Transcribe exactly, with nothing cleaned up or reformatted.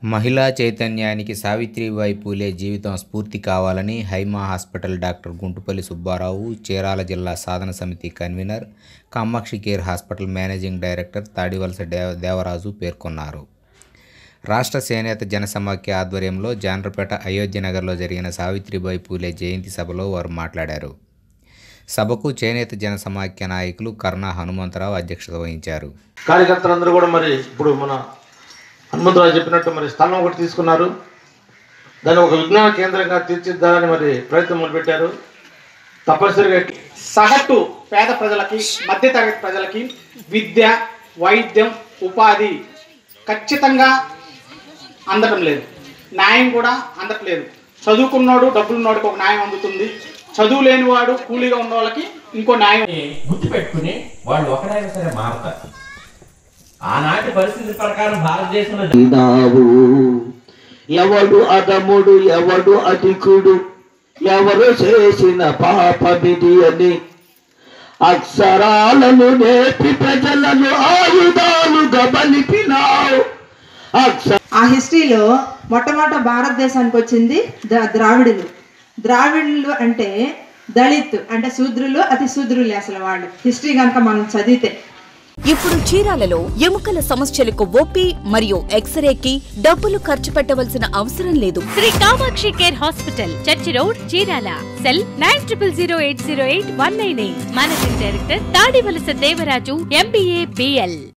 మహిళా చైతన్యానికి సావిత్రిబాయి పూలే జీవితం స్ఫూర్తి కావాలని హైమా హాస్పిటల్ డాక్టర్ గుంటుపల్లి సుబ్బారావు, చీరాల జిల్లా సాధన సమితి convener, Kamakshi care hospital managing director Tadivalasa Devaraju పేర్కొన్నారు. రాష్ట్ర చేనేత జనసమాఖ్య ఆధ్వర్యంలో జాన్రపేట అయోధ్యనగర్లో జరిగిన సావిత్రిబాయి పూలే జయంతి సభలో వారు మాట్లాడారు. సభకు చేనేత జనసమాఖ్య నాయకులు కర్ణ హనుమంతరావు అధ్యక్షత వహించారు. కార్యకర్తలందరూ కూడా మరి ఇప్పుడు మన హనుమంతరావు చెప్పినట్టు మరి స్థలం ఒకటి తీసుకున్నారు. దాన్ని ఒక విజ్ఞాన కేంద్రంగా తీర్చిద్దాలని మరి ప్రయత్నం మొదలుపెట్టారు. తప్పనిసరిగా సగటు పేద ప్రజలకి, మధ్యతరగతి ప్రజలకి విద్య, వైద్యం, ఉపాధి ఖచ్చితంగా అందటం లేదు. న్యాయం కూడా అందట్లేదు. చదువుకున్నాడు, డబ్బులున్నోడికి ఒక న్యాయం అందుతుంది. చదువు లేని వాడు, కూలీగా ఉన్న వాళ్ళకి ఇంకో న్యాయం. గుర్తుపెట్టుకుని వాళ్ళు ఒకడైనా సరే మారతారు. ఆనాటి పరిస్థితి ప్రకారం భారతదేశంలో ఎవడు అదముడు, ఎవడు అధికుడు, ఎవరు చేసిన పాపమిది అని అక్షరాలను నేర్పి ప్రజలను ఆయుధాలుగా బలిపినావు. ఆ హిస్టరీలో మొట్టమొదట భారతదేశానికి వచ్చింది ద్రావిడులు. ద్రావిడులు అంటే దళిత్ అంటే శూద్రులు, అతి శూద్రులు. అసలు వాళ్ళు హిస్టరీ కనుక మనం చదివితే ఇప్పుడు చీరాలలో ఎముకల సమస్యలకు ఓపీ మరియు ఎక్స్రేకి డబ్బులు ఖర్చు పెట్టవలసిన అవసరం లేదు. Shri Kamakshi care hospital, church road, Chirala. Cell nine triple zero eight zero eight one nine eight. Managing director Tadivalasa Devaraju, MBA, BL.